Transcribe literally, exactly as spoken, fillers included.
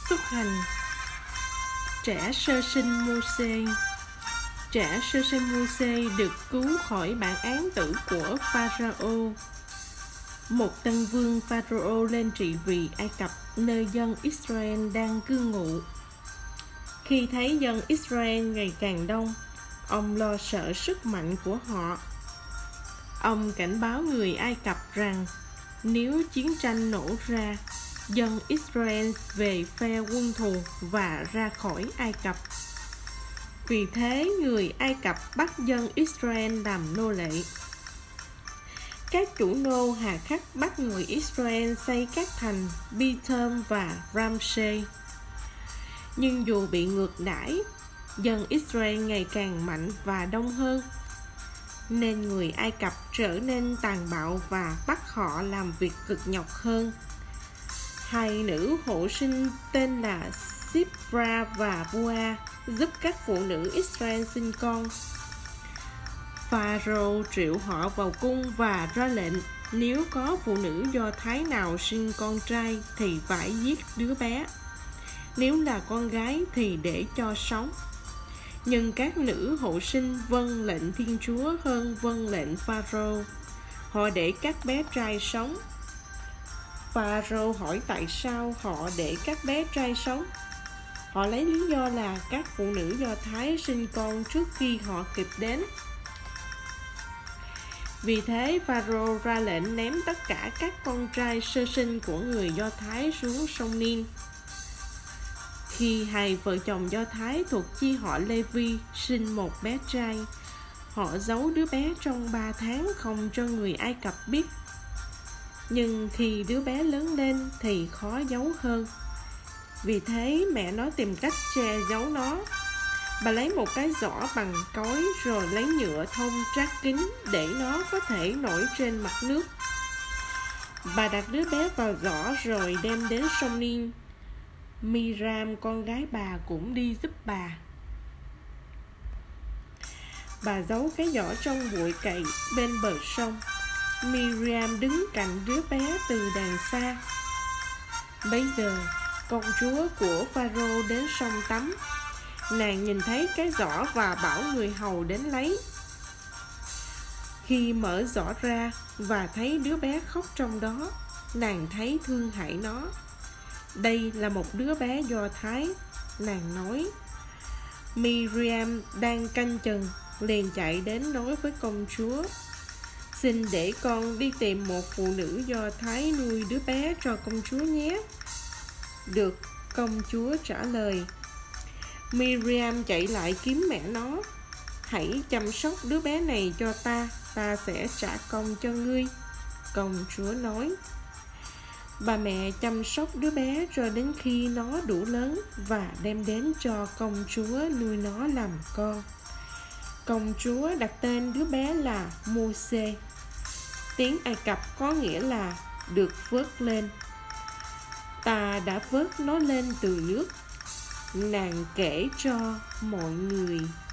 Xuất hành. Trẻ sơ sinh Mô-sê. Trẻ sơ sinh Mô-sê được cứu khỏi bản án tử của Pharaoh. Một tân vương Pharaoh lên trị vì Ai Cập, nơi dân Israel đang cư ngụ. Khi thấy dân Israel ngày càng đông, ông lo sợ sức mạnh của họ. Ông cảnh báo người Ai Cập rằng nếu chiến tranh nổ ra, dân Israel về phe quân thù và ra khỏi Ai Cập. Vì thế, người Ai Cập bắt dân Israel làm nô lệ. Các chủ nô hà khắc bắt người Israel xây các thành Pithom và Ramsey. Nhưng dù bị ngược đãi, dân Israel ngày càng mạnh và đông hơn, nên người Ai Cập trở nên tàn bạo và bắt họ làm việc cực nhọc hơn. Hai nữ hộ sinh tên là Shipra và Pua giúp các phụ nữ Israel sinh con. Pharaoh triệu họ vào cung và ra lệnh nếu có phụ nữ Do Thái nào sinh con trai thì phải giết đứa bé, nếu là con gái thì để cho sống. Nhưng các nữ hộ sinh vâng lệnh Thiên Chúa hơn vâng lệnh Pharaoh. Họ để các bé trai sống. Pharaoh hỏi tại sao họ để các bé trai sống. Họ lấy lý do là các phụ nữ Do Thái sinh con trước khi họ kịp đến. Vì thế, Pharaoh ra lệnh ném tất cả các con trai sơ sinh của người Do Thái xuống sông Nin. Khi hai vợ chồng Do Thái thuộc chi họ Lê-vi sinh một bé trai, họ giấu đứa bé trong ba tháng không cho người Ai Cập biết. Nhưng khi đứa bé lớn lên thì khó giấu hơn. Vì thế mẹ nó tìm cách che giấu nó. Bà lấy một cái giỏ bằng cối rồi lấy nhựa thông trát kín để nó có thể nổi trên mặt nước. Bà đặt đứa bé vào giỏ rồi đem đến sông Nin. Miriam con gái bà cũng đi giúp bà. Bà giấu cái giỏ trong bụi cày bên bờ sông. Miriam đứng cạnh đứa bé từ đằng xa. Bấy giờ công chúa của Pharaoh đến sông tắm. Nàng nhìn thấy cái giỏ và bảo người hầu đến lấy. Khi mở giỏ ra và thấy đứa bé khóc trong đó, nàng thấy thương hại nó. Đây là một đứa bé Do Thái, nàng nói. Miriam đang canh chừng, liền chạy đến nói với công chúa: Xin để con đi tìm một phụ nữ Do Thái nuôi đứa bé cho công chúa nhé. Được, công chúa trả lời. Miriam chạy lại kiếm mẹ nó. Hãy chăm sóc đứa bé này cho ta, ta sẽ trả công cho ngươi, công chúa nói. Bà mẹ chăm sóc đứa bé cho đến khi nó đủ lớn và đem đến cho công chúa nuôi nó làm con. Công chúa đặt tên đứa bé là Mô-sê. Tiếng Ai Cập có nghĩa là được vớt lên. Ta đã vớt nó lên từ nước. Nàng kể cho mọi người.